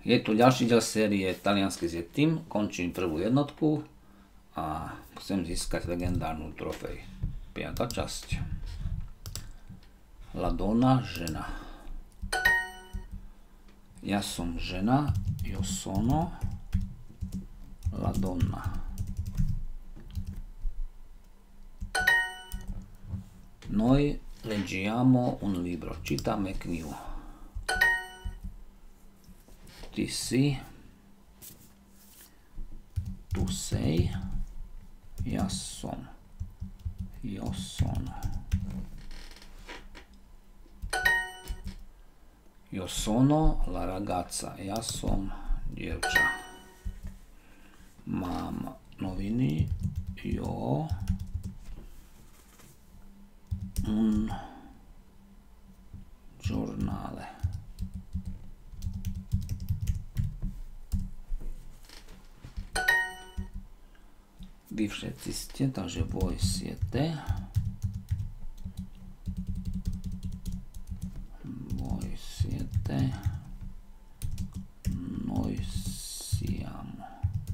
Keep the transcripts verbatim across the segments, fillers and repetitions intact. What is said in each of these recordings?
Je tu ďalší diel série Taliansky s Yetim, končím prvú jednotku a chcem získať legendárnu trofej. Piata časť. La donna, žena. Ja som žena, io sono la donna. Noi leggiamo un libro, čítame knihu. Ty si, tu sei, ja som, io sono. Io sono la ragazza, ja som dievča. Mám noviny, io un giornale. Vy všetci ste, takže voi siete. Voi siete. Noi siamo.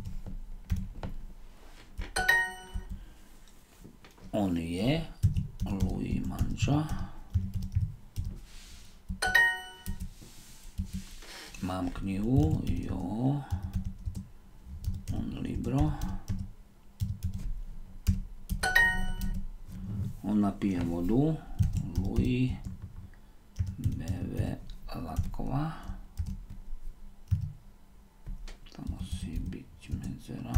On je, lui mangia. Mám knihu, io un libro. Ona pije vodu, lui beve l'acqua. To musí byť medzera.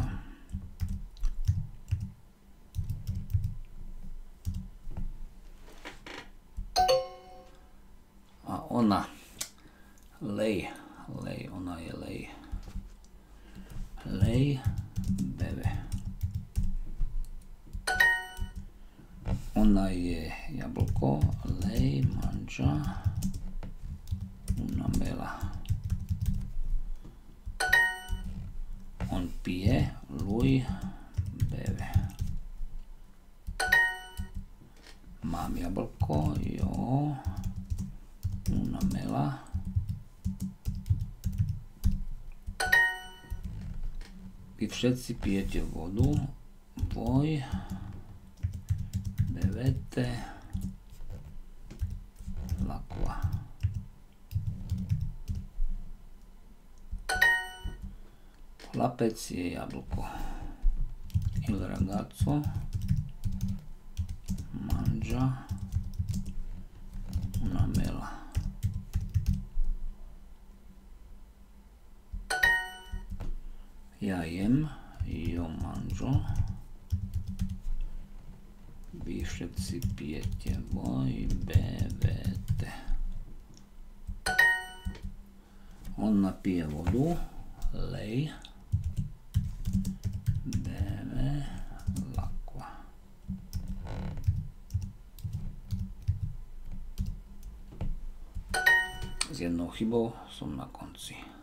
A ona, lei, lei, ona je lei. Lei beve. Ona je jablko, lei mangia una mela. On pije, lui beve. Mám jablko, io una mela. Vy všetci pijete vodu, voi bevete l'acqua. Chlapec je jablko. Il ragazzo mangia una mela. Ja jem, io mangio. Vy všetci pijete, voi bevete. Ona pije vodu, lei beve l'acqua. S jednou chybou som na konci.